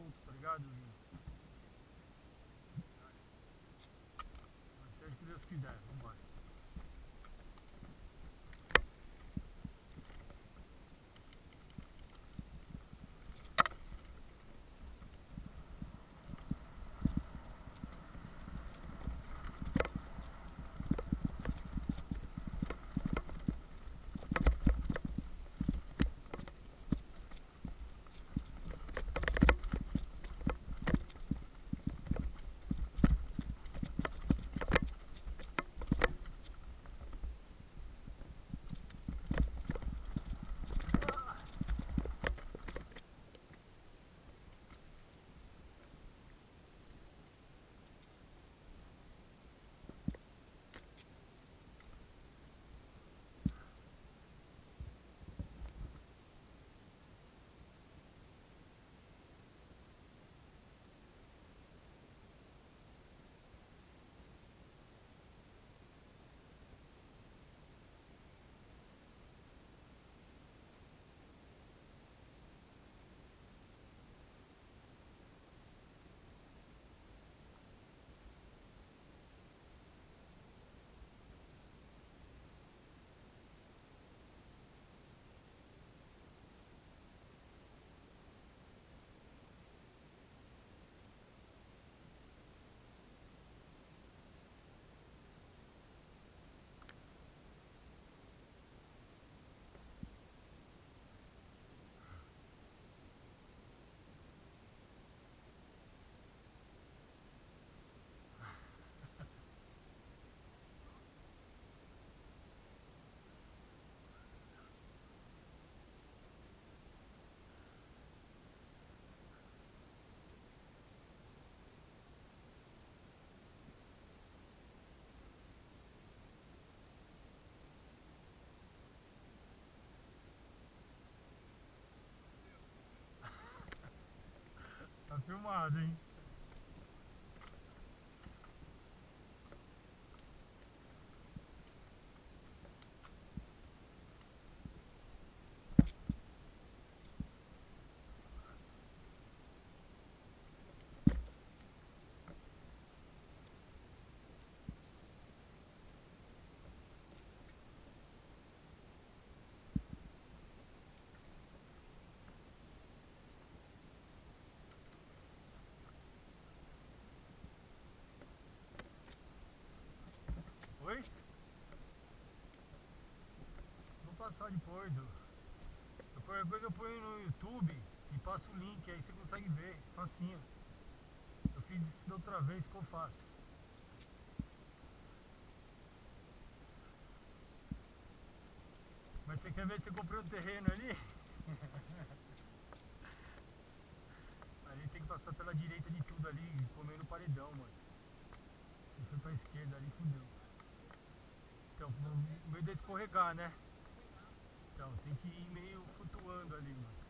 junto, tá ligado, Vinho? Seja o que Deus quiser, vambora. Tá filmado, hein? Oi? Vou passar depois. Qualquer coisa eu ponho no YouTube e passo o link, aí você consegue ver, facinho. Eu fiz isso da outra vez, ficou fácil. Mas você quer ver se eu comprei um terreno ali? Ali tem que passar pela direita de tudo ali, comer no paredão, mano. Se for pra esquerda ali, fudeu. Então, no meio de escorregar, né? Então, tem que ir meio flutuando ali, mano.